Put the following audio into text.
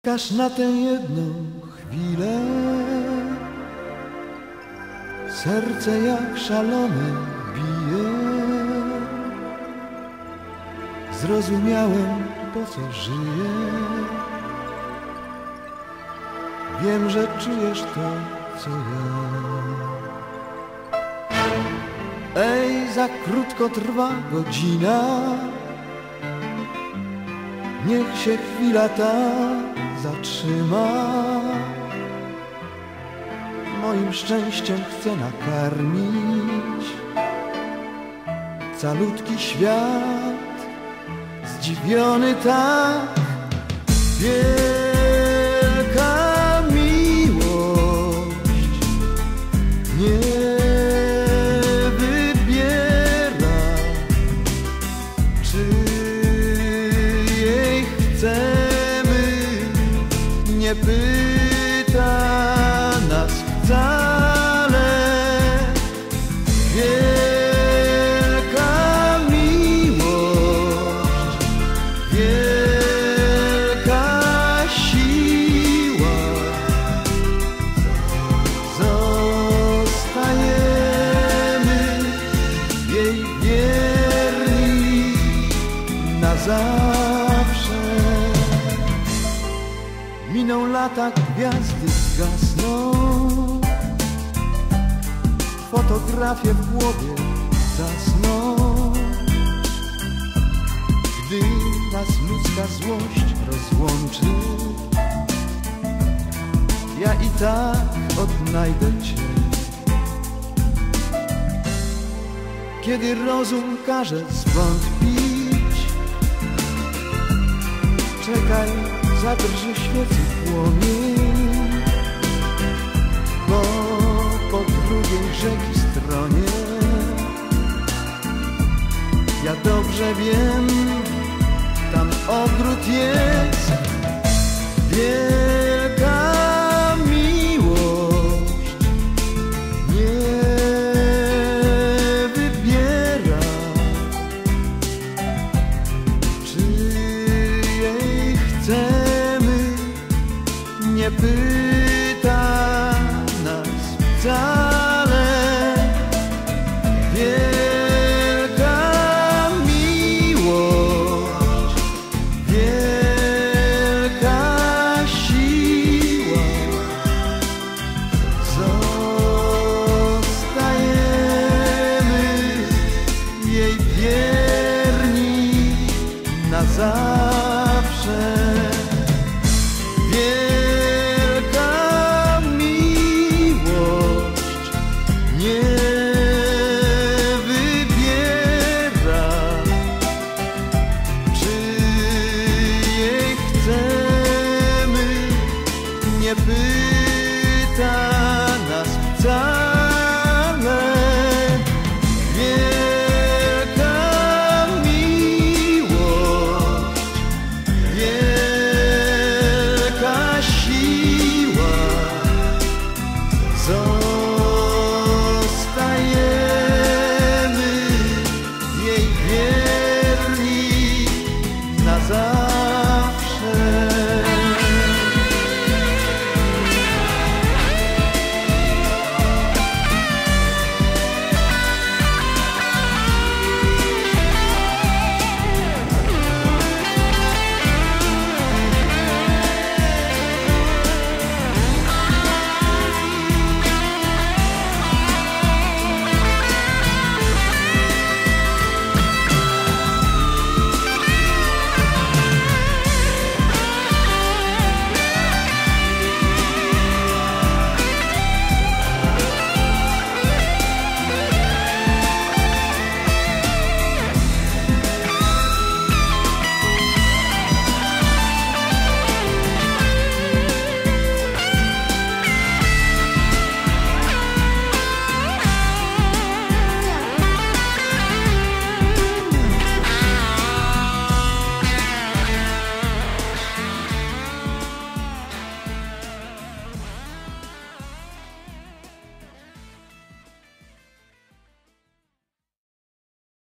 Czekasz na tę jedną chwilę, serce jak szalone bije. Zrozumiałem, po co żyję. Wiem, że czujesz to, co ja. Ej, za krótko trwa godzina, niech się chwila ta zatrzyma. Moim szczęściem chcę nakarmić calutki świat, zdziwiony tak. Wielka miłość nie wybiera, czy jej chcemy, nie pyta nas wcale. Wielka miłość, wielka siła, zostajemy jej wierni na zawsze. Miną lata, gwiazdy zgasną, fotografie w głowie zasną. Gdy nas ludzka złość rozłączy, ja i tak odnajdę Cię. Kiedy rozum każe zwątpić, czekaj, zadrży świecy płomień, bo po drugiej rzeki stronie ja dobrze wiem, tam ogród jest. Wielka miłość nie wybiera, czy jej chcemy, nie pyta nas wcale. Wielka miłość, wielka siła, zostajemy jej wierni na zawsze. Wielka miłość nie wybiera, czy jej chcemy, nie pyta